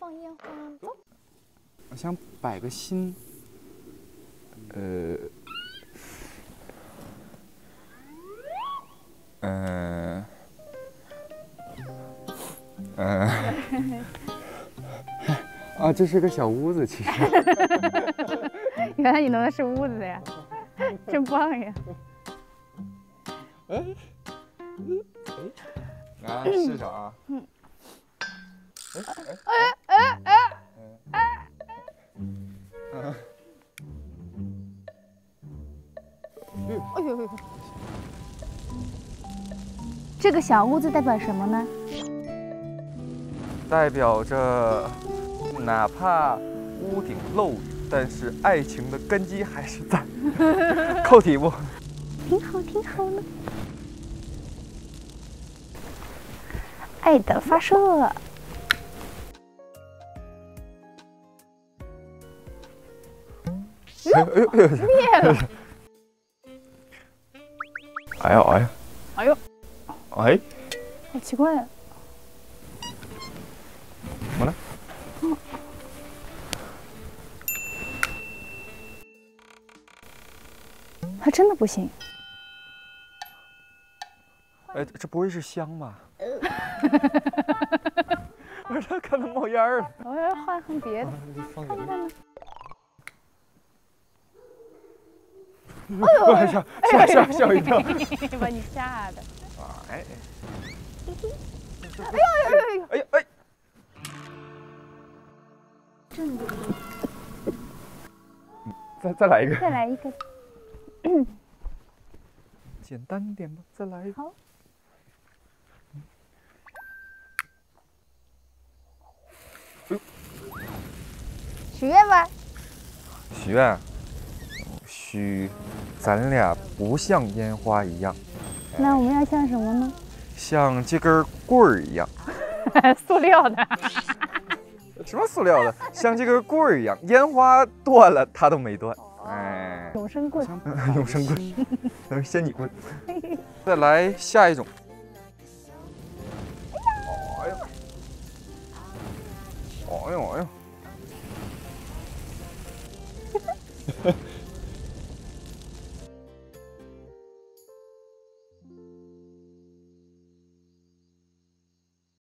放烟花，走。 我想摆个心，啊，这是个小屋子，其实。 原来你弄的是屋子呀，真棒呀！ 啊，试试啊。 哎呦！这个小屋子代表什么呢？ 代表着，哪怕屋顶漏雨，但是爱情的根基还是在。扣题不？ 挺好，挺好的。爱的发射。灭了！ 哎呦哎呀！ 哎呦！ 哎， 好奇怪啊！ 怎么了？ 还真的不行。 哎，这不会是香吧？不是，它看到冒烟了。 我要换成别的， 放看看呢。 哎呦！吓一跳！ 把你吓的。 哎！ 哎呦！ 哎！再来一个。 再来一个。 简单点吧，再来一个。 好。许愿吧。 许愿，许咱俩不像烟花一样。 那我们要像什么呢？ 像这根棍儿一样。 塑料的。 什么塑料的？像这根棍儿一样，烟花断了，它都没断。哎， 永生棍。 永生棍，仙女棍。再来下一种。哎呦！哎呦！